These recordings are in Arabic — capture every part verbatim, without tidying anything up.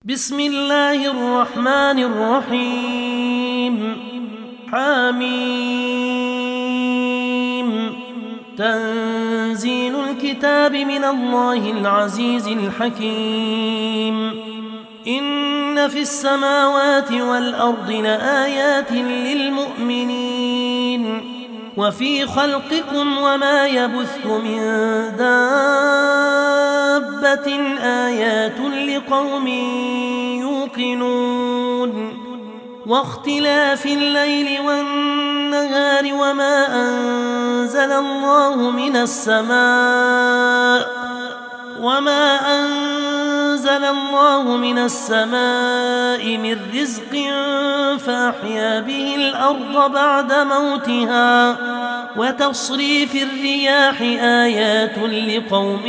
بسم الله الرحمن الرحيم. حميم. تنزيل الكتاب من الله العزيز الحكيم. إن في السماوات والأرض لآيات للمؤمنين وفي خلقكم وما يبث من دابة آيات لقوم يوقنون. واختلاف الليل والنهار وما أنزل الله من السماء وما أنزل الله من السماء من رزق فأحيا به الأرض بعد موتها وتصريف الرياح آيات لقوم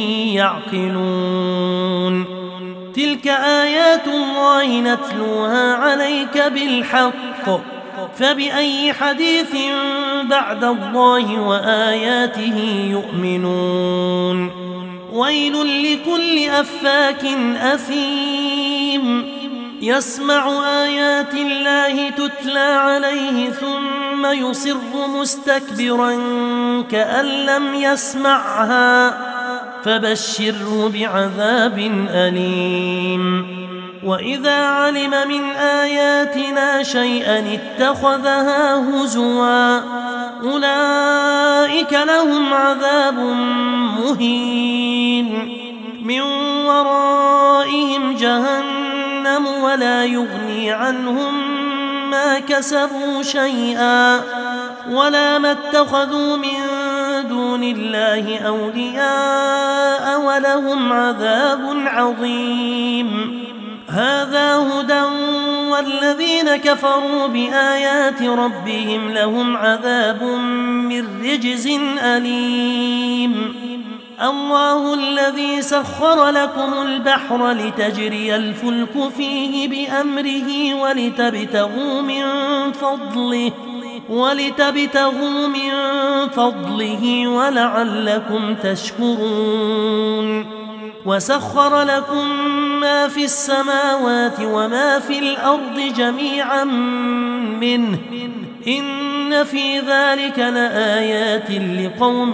يعقلون. تلك آيات الله نتلوها عليك بالحق فبأي حديث بعد الله وآياته يؤمنون. ويل لكل أفاك أثيم يسمع آيات الله تتلى عليه ثم يصر مستكبرا كأن لم يسمعها فبشره بعذاب أليم. وإذا علم من آياتنا شيئا اتخذها هزوا أولئك لهم عذاب مهين من ورائهم جهنم ولا يغني عنهم ما كسبوا شيئا ولا ما اتخذوا من دون الله أولياء ولهم عذاب عظيم. هذا هدى والذين كفروا بآيات ربهم لهم عذاب من رجز أليم. الله الذي سخر لكم البحر لتجري الفلك فيه بأمره ولتبتغوا من فضله ولتبتغوا من فضله ولعلكم تشكرون. وسخر لكم ما في السماوات وما في الأرض جميعا منه إن في ذلك لآيات لقوم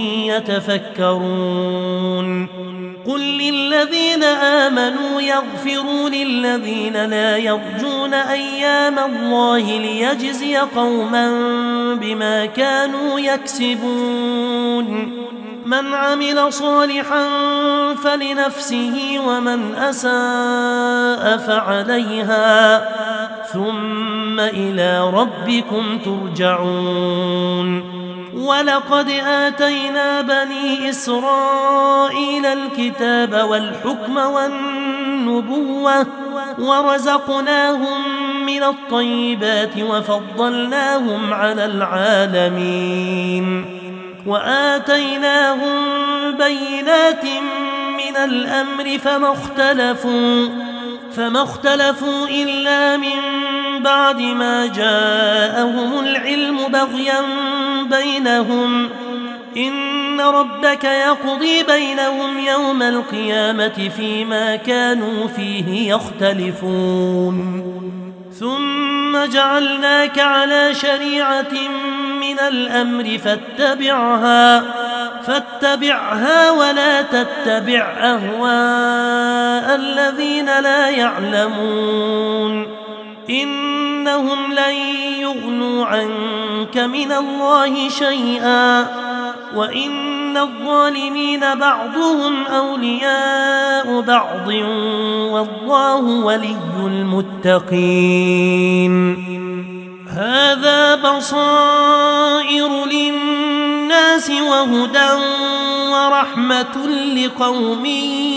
يتفكرون. قل للذين آمنوا يغفروا للذين لا يرجون أيام الله ليجزي قوما بما كانوا يكسبون. من عمل صالحا فلنفسه ومن أساء فعليها ثم إلى ربكم ترجعون. ولقد آتينا بني إسرائيل الكتاب والحكم والنبوة ورزقناهم من الطيبات وفضلناهم على العالمين وآتيناهم بينات من الأمر فما اختلفوا فما اختلفوا إلا من بعد ما جاءهم العلم بغيا بينهم إن ربك يقضي بينهم يوم القيامة فيما كانوا فيه يختلفون. ثم جعلناك على شريعة من الأمر فاتبعها فاتبعها ولا تتبع أهواء الذين لا يعلمون إنهم لن يغنوا عنك من الله شيئا وإن الظالمين بعضهم أولياء بعض والله ولي المتقين. هذا بصائر للناس وهدى ورحمة لقوم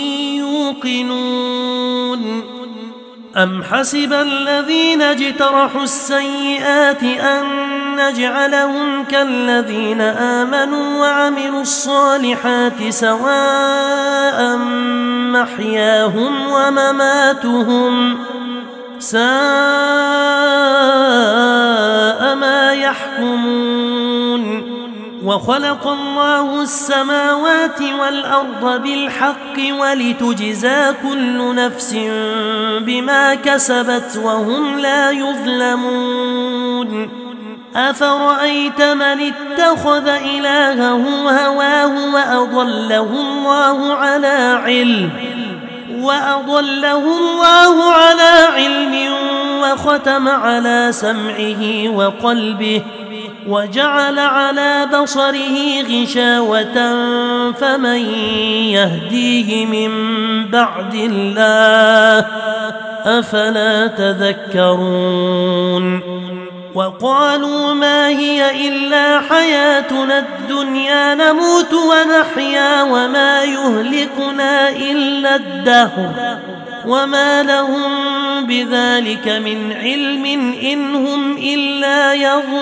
يوقنون. أم حسب الذين اجترحوا السيئات أن نجعلهم كالذين آمنوا وعملوا الصالحات سواء محياهم ومماتهم ساء ما يحكمون. وخلق الله السماوات والأرض بالحق ولتجزى كل نفس بما كسبت وهم لا يظلمون أفرأيت من اتخذ إلهه هواه وأضله الله على علم وأضله الله على علم وختم على سمعه وقلبه وجعل على بصره غشاوة فمن يهديه من بعد الله أفلا تذكرون وقالوا ما هي إلا حياتنا الدنيا نموت ونحيا وما يهلكنا إلا الدهر وما لهم بذلك من علم إن هم إلا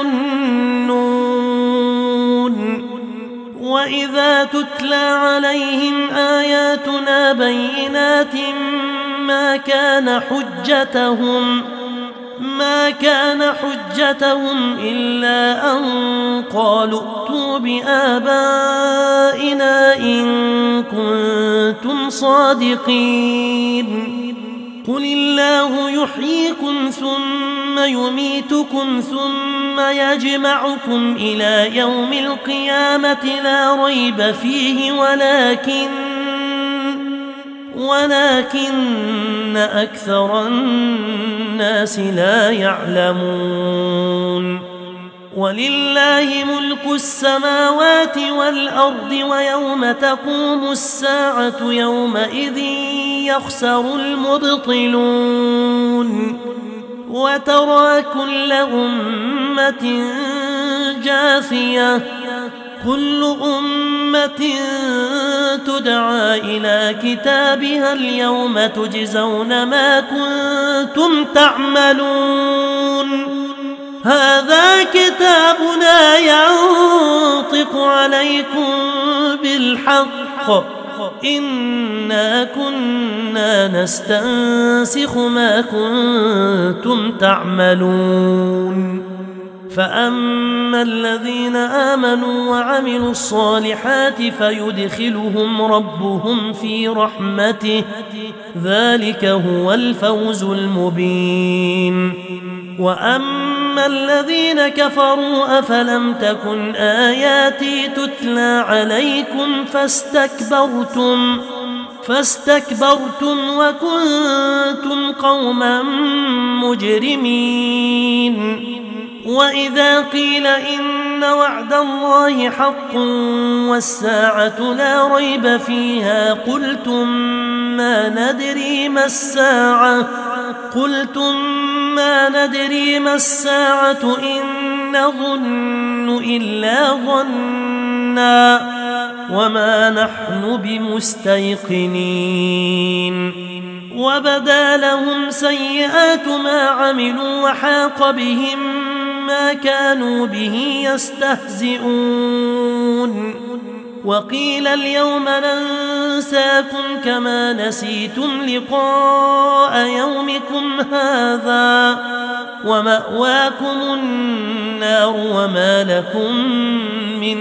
يظنون وإذا تتلى عليهم آياتنا بينات ما كان حجتهم ما كان حجتهم إلا أن قالوا ائتوا بآبائنا إن كنتم صادقين قل الله يحييكم ثم يميتكم ثم يجمعكم إلى يوم القيامة لا ريب فيه ولكن ولكن أكثر الناس لا يعلمون ولله ملك السماوات والأرض ويوم تقوم الساعة يومئذ يخسر المبطلون وترى كل أمة جاثية كل أمة تدعى إلى كتابها اليوم تجزون ما كنتم تعملون هذا كتابنا ينطق عليكم بالحق إنا كنا نستنسخ ما كنتم تعملون فأما الذين آمنوا وعملوا الصالحات فيدخلهم ربهم في رحمته ذلك هو الفوز المبين وأما الذين كفروا أفلم تكن آياتي تتلى عليكم فاستكبرتم فاستكبرتم وكنتم قوما مجرمين وإذا قيل إن وعد الله حق والساعة لا ريب فيها قلتم ما ندري ما الساعة قلتم ما ندري ما الساعة إن نظن إلا ظنا وما نحن بمستيقنين وبدا لهم سيئات ما عملوا وحاق بهم ما كانوا به يستهزئون وقيل اليوم ننساكم كما نسيتم لقاء يومكم هذا ومأواكم النار وما لكم من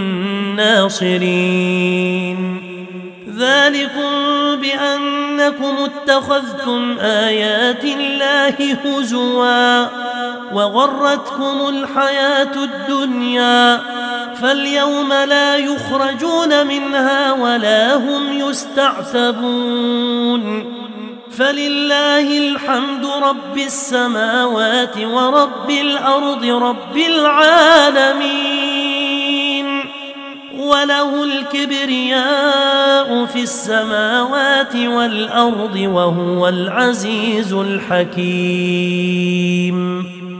ناصرين ذلكم بأنكم اتخذتم آيات الله هزوا وغرتكم الحياة الدنيا فاليوم لا يخرجون منها ولا هم يستعتبون فلله الحمد رب السماوات ورب الأرض رب العالمين وله الكبرياء في السماوات والأرض وهو العزيز الحكيم.